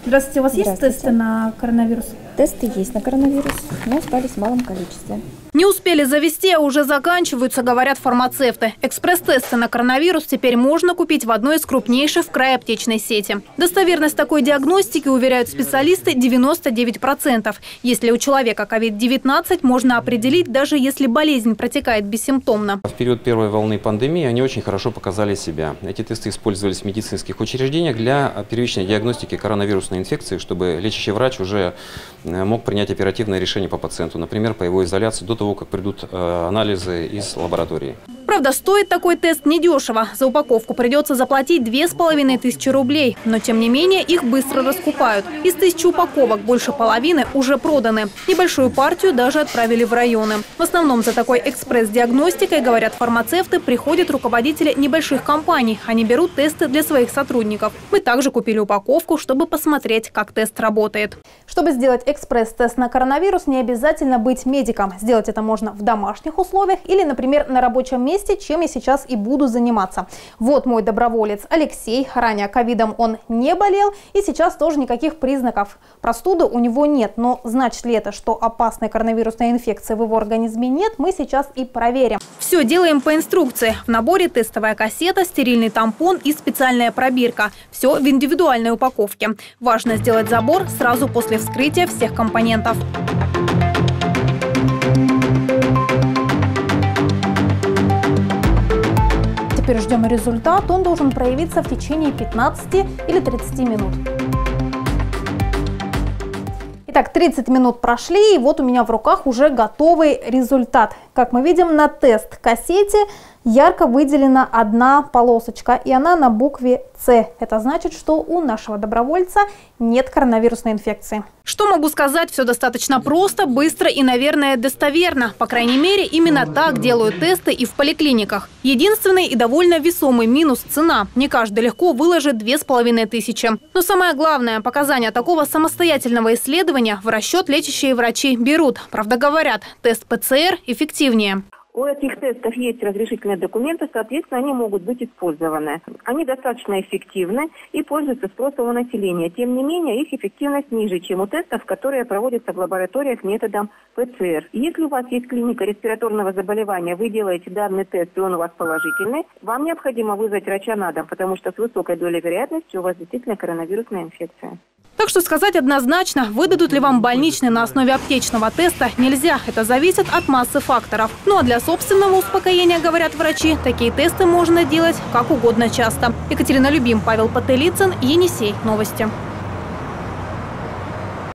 Здравствуйте, у вас есть тесты на коронавирус? Тесты есть на коронавирус, но остались в малом количестве. Не успели завести, а уже заканчиваются, говорят фармацевты. Экспресс-тесты на коронавирус теперь можно купить в одной из крупнейших в крае аптечной сети. Достоверность такой диагностики, уверяют специалисты, 99%. Если у человека COVID-19, можно определить, даже если болезнь протекает бессимптомно. В период первой волны пандемии они очень хорошо показали себя. Эти тесты использовались в медицинских учреждениях для первичной диагностики коронавирусной инфекции, чтобы лечащий врач уже мог принять оперативное решение по пациенту, например, по его изоляции до того, как придут анализы из лаборатории. Правда, стоит такой тест недешево. За упаковку придется заплатить 2500 рублей. Но, тем не менее, их быстро раскупают. Из 1000 упаковок больше половины уже проданы. Небольшую партию даже отправили в районы. В основном за такой экспресс-диагностикой, говорят фармацевты, приходят руководители небольших компаний. Они берут тесты для своих сотрудников. Мы также купили упаковку, чтобы посмотреть, как тест работает. Чтобы сделать экспресс-тест на коронавирус, не обязательно быть медиком. Сделать это можно в домашних условиях или, например, на рабочем месте, чем я сейчас и буду заниматься. Вот мой доброволец Алексей. Ранее ковидом он не болел и сейчас тоже никаких признаков простуды у него нет. Но значит ли это, что опасной коронавирусной инфекции в его организме нет, мы сейчас и проверим. Все делаем по инструкции. В наборе тестовая кассета, стерильный тампон и специальная пробирка. Все в индивидуальной упаковке. Важно сделать забор сразу после вскрытия всех компонентов. Теперь ждем результат. Он должен проявиться в течение 15 или 30 минут. Итак, 30 минут прошли, и вот у меня в руках уже готовый результат. Как мы видим, на тест-кассете ярко выделена одна полосочка, и она на букве С. Это значит, что у нашего добровольца нет коронавирусной инфекции. Что могу сказать? Все достаточно просто, быстро и, наверное, достоверно. По крайней мере, именно так делают тесты и в поликлиниках. Единственный и довольно весомый минус – цена. Не каждый легко выложит 2500. Но самое главное, показания такого самостоятельного исследования в расчет лечащие врачи берут. Правда, говорят, тест ПЦР эффективнее. У этих тестов есть разрешительные документы, соответственно, они могут быть использованы. Они достаточно эффективны и пользуются спросом у населения. Тем не менее, их эффективность ниже, чем у тестов, которые проводятся в лабораториях методом ПЦР. Если у вас есть клиника респираторного заболевания, вы делаете данный тест, и он у вас положительный, вам необходимо вызвать врача на дом, потому что с высокой долей вероятности у вас действительно коронавирусная инфекция. Так что сказать однозначно, выдадут ли вам больничный на основе аптечного теста, нельзя. Это зависит от массы факторов. Ну а для собственного успокоения, говорят врачи, такие тесты можно делать как угодно часто. Екатерина Любим, Павел Потылицын, Енисей. Новости.